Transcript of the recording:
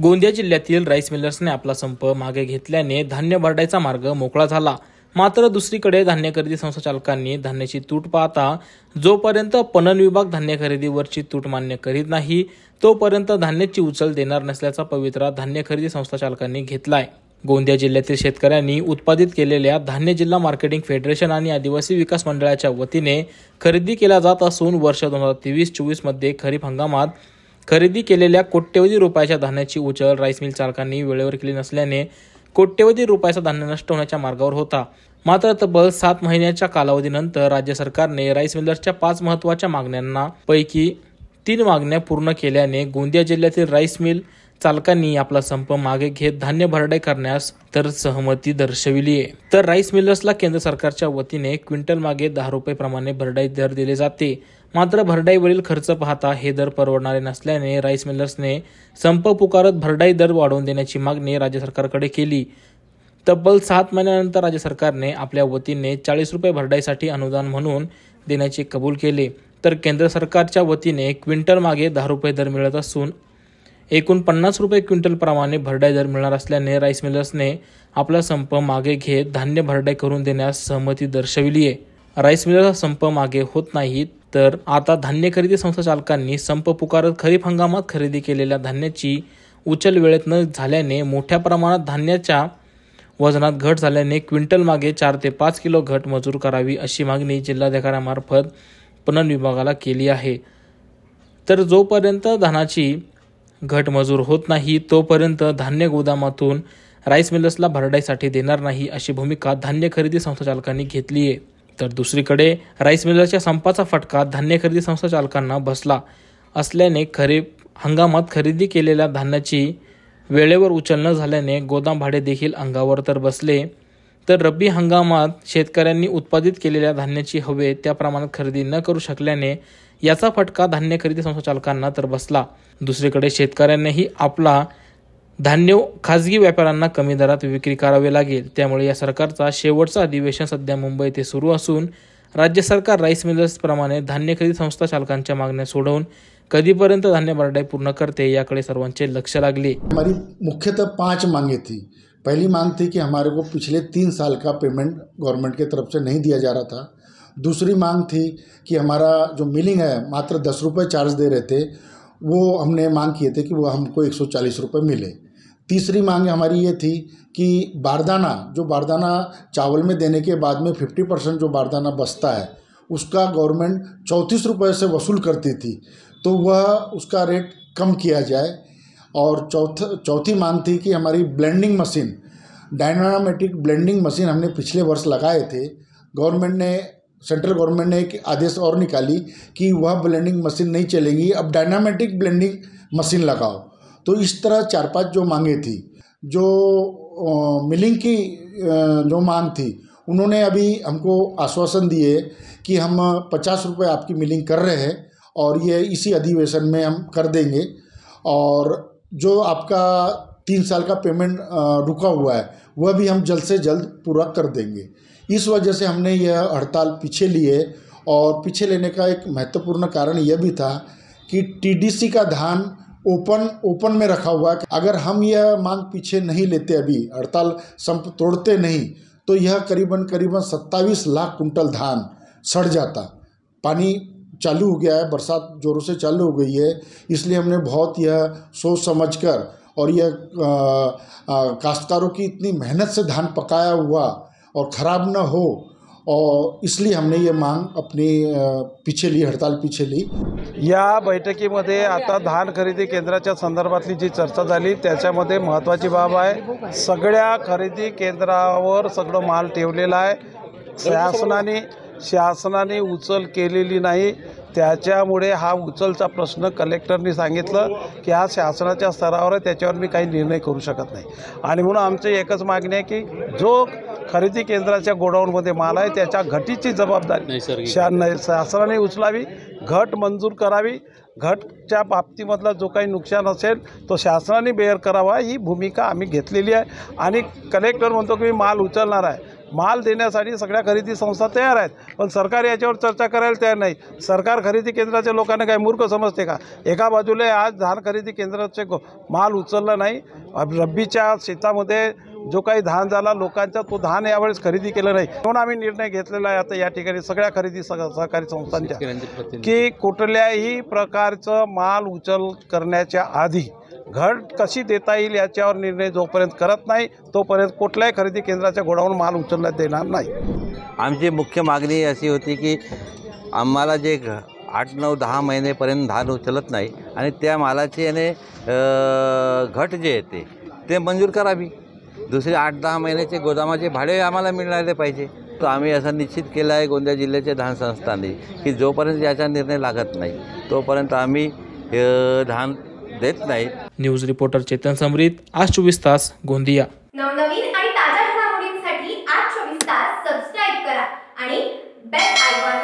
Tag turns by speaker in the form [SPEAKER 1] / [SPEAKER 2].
[SPEAKER 1] गोंदिया जिल्ह्यातील राईस मिलर्सने आपला संप मागे घेतल्याने धान्य भरडायचा मार्ग मोकळा झाला। मात्र दुसरीकडे धान्य खरेदी संस्था चालकांनी धान्याची तूट पाहता जोपर्यंत पणन विभाग धान्य खरेदीवरची तूट मान्य करीत नाही तोपर्यंत धान्याची उचल देणार नसल्याचा पवित्रा धान्य खरेदी संस्था चालकांनी घेतलाय। गोंदिया जिल्ह्यातील शेतकऱ्यांनी उत्पादित केलेल्या धान्य जिल्हा मार्केटिंग फेडरेशन आणि आदिवासी विकास मंडळाच्या वतीने खरेदी केला जात असून वर्ष 2023-24 मध्ये खरीप हंगामात खरेदी केलेल्या कोट्यवधी रुपयाच्या धान्याची उचल राईस मिल चालकांनी वेळेवर केली नसल्याने कोट्यवधी रुपयाचा धान्य नष्ट होण्याच्या मार्गावर होता। मात्र तब्बल 7 महिन्याच्या कालावधीनंतर राज्य सरकारने राईस मिलर्सच्या 5 महत्त्वाच्या मागण्यांना पैकी 3 मागण्या पूर्ण केल्याने गोंदिया जिल्ह्यातील राईस मिल चालकांनी आपला संप मागे घेत धान्य भरडाई करण्यास तर सहमती दर्शविली आहे। तर राईस मिलर्सला केंद्र सरकारच्या वतीने क्विंटल मागे 10 रुपये प्रमाणे भरडाई दर दिले जाते। मात्र भरडाईवरील खर्च पाहता हे दर परवडणारे नसल्याने राईस मिलर्सने संप पुकारत भरडाई दर वाढवून देण्याची मागणी राज्य सरकारकडे केली। तब्बल 7 महिन्यानंतर राज्य सरकारने आपल्या वतीने 40 रुपये भरडाईसाठी अनुदान म्हणून देण्याचे कबूल केले, तर केंद्र सरकारच्या वतीने क्विंटल मागे 10 रुपये दर मिळत असून एकूण 50 रुपये क्विंटल प्रमाणे भरडाई दर मिळणार असल्याने राईस मिलर्सने आपला संप मागे घेत धान्य भरडाई करून देण्यास सहमती दर्शविली आहे। राईस मिलर्सचा संप मागे होत नाही तर आता धान्य खरेदी संस्था चालकांनी संप पुकारत खरीप हंगामात खरेदी केलेल्या धान्याची उचल वेळेत न झाल्याने मोठ्या प्रमाणात धान्याच्या वजनात घट झाल्याने क्विंटल मागे 4 ते 5 किलो घट मंजूर करावी अशी मागणी जिल्हाधिकाऱ्यांमार्फत पणन विभागाला केली आहे। तर जोपर्यंत धानाची घट मंजूर होत नाही तोपर्यंत धान्य गोदामातून राईस मिलर्सला भरडाईसाठी देणार नाही अशी भूमिका धान्य खरेदी संस्था चालकांनी घेतली आहे। तर दुसरीकडे राईस मिलर्सच्या संपाचा फटका धान्य खरेदी संस्था चालकांना बसला असल्याने खरीप हंगामात खरेदी केलेल्या धान्याची वेळेवर उचल न झाल्याने गोदाम भाडे देखील अंगावर तर बसले, तर रब्बी हंगामात शेतकऱ्यांनी उत्पादित केलेल्या धान्याची हवे त्या प्रमाणात खरेदी न करू शकल्याने याचा फटका धान्य खरेदी संस्था चालकांना तर बसला। दुसरीकडे शेतकऱ्यांनीही आपला धान्य खाजगी व्यापाऱ्यांना कमी दरात विक्री करावे लागेल। त्यामुळे या सरकारचा शेवटचा अधिवेशन सध्या मुंबई येथे सुरू असून राज्य सरकार राईस मिलर्स प्रमाणे धान्य खरेदी संस्था चालकांच्या मागण्या सोडवून कधीपर्यंत धान्य भरडाई पूर्ण करते याकडे सर्वांचे लक्ष लागले।
[SPEAKER 2] हमारी मुख्यतः 5 मांगे थी। पहली मांग थी कि हमारे को पिछले 3 साल का पेमेंट गवर्नमेंट की तरफ से नहीं दिया जा रहा था। दूसरी मांग थी कि हमारा जो मिलिंग है मात्र 10 रुपये चार्ज दे रहे थे, वो हमने मांग किए थे कि वो हमको 140 रुपये मिले। तीसरी मांग हमारी ये थी कि बारदाना चावल में देने के बाद में 50% जो बारदाना बचता है उसका गवर्नमेंट 34 रुपये से वसूल करती थी, तो वह उसका रेट कम किया जाए। और चौथी मांग थी कि हमारी blending machine, Dynamatic blending machine हमने पिछले वर्ष लगाए थे। सेंट्रल गवर्नमेंट ने एक आदेश और निकाली कि वह ब्लेंडिंग मशीन नहीं चलेगी, अब डायनामेटिक ब्लेंडिंग मशीन लगाओ। तो इस तरह 4-5 जो मांगे थी। जो मिलिंग की जो मांग थी उन्होंने अभी हमको आश्वासन दिए कि हम 50 रुपये आपकी मिलिंग कर रहे हैं और ये इसी अधिवेशन में हम कर देंगे, और जो आपका 3 साल का पेमेंट रुका हुआ है वह भी हम जल्द से जल्द पूरा कर देंगे। इस वजह से हमने यह हड़ताल पीछे लिए, और पीछे लेने का एक महत्वपूर्ण कारण यह भी था कि टीडीसी का धान ओपन में रखा हुआ है। अगर हम यह मांग पीछे नहीं लेते, अभी हड़ताल संप तोड़ते नहीं, तो यह करीबन 27 लाख कुंटल धान सड़ जाता। पानी चालू हो गया है, बरसात जोरों से चालू हो गई है, इसलिए हमने बहुत यह सोच समझकर और यह काश्तकारों की इतनी मेहनत से धान पकाया हुआ और ख़राब न हो, और इसलिए हमने ये मांग अपनी पीछे ली, हड़ताल पीछे ली।
[SPEAKER 3] या बैठकीमध्ये आता धान खरेदी केंद्राच्या संदर्भातली जी चर्चा झाली त्याच्यामध्ये महत्त्वाची बाब आहे, सगळ्या खरेदी केंद्रावर सगळं माल ठेवलेला आहे। शासनाने उचल केलेली नाही, त्याच्यामुळे हा उचलचा प्रश्न कलेक्टरनी सांगितलं की हा शासनाच्या स्तरावर आहे, त्याच्यावर मी काही निर्णय करू शकत नाही। आणि म्हणून आमची एकच मागणी आहे की जो खरेदी केंद्राच्या गोडाऊनमध्ये माल आहे त्याच्या घटीची जबाबदारी शासनाने उचलावी, घट मंजूर करावी, घटच्या बाबतीमधला जो काही नुकसान असेल तो शासनाने बेअर करावा, ही भूमिका आम्ही घेतलेली आहे। आणि कलेक्टर म्हणतो की मी माल उचलणार आहे, माल देण्यासाठी सगळ्या खरेदी संस्था तयार आहेत, पण सरकार याच्यावर चर्चा करायला तयार नाही. सरकार खरेदी केंद्राच्या लोकांना काही मूर्ख समजते का? एका बाजूला आज धान खरेदी केंद्राचे माल उचलला नाही, रब्बीच्या शेतामध्ये जो काही धान झाला लोकांचा तो धान यावेळेस खरेदी केलं नाही, म्हणून आम्ही निर्णय घेतलेला आहे आता या ठिकाणी सगळ्या खरेदी सहकारी संस्थांच्या की कुठल्याही प्रकारचं माल उचल करण्याच्या आधी घट कशी देता येईल याच्यावर निर्णय जोपर्यंत करत नाही तोपर्यंत कुठल्याही खरेदी केंद्राच्या गोडाऊन माल उचलण्यात देणार नाही.
[SPEAKER 4] आमची मुख्य मागणी अशी होती की आम्हाला जे 8, 9, 10 महिनेपर्यंत धान उचलत नाही आणि त्या मालाची घट जे येते ते मंजूर करावी. दुसरे 8-10 महिन्याचे गोदामाचे भाडे आम्हाला मिळाले पाहिजे. तर आम्ही असं निश्चित केलं आहे गोंदिया जिल्ह्याच्या धान संस्थांनी की जोपर्यंत याचा निर्णय लागत नाही तोपर्यंत आम्ही धान देत नाही.
[SPEAKER 1] न्यूज रिपोर्टर चेतन समरीत, आज 24 तास, गोंदिया.
[SPEAKER 5] नवनवीन आणि ताज्या घडामोडींसाठी आज 24 तास सबस्क्राईब करा आणि बेल आयकॉन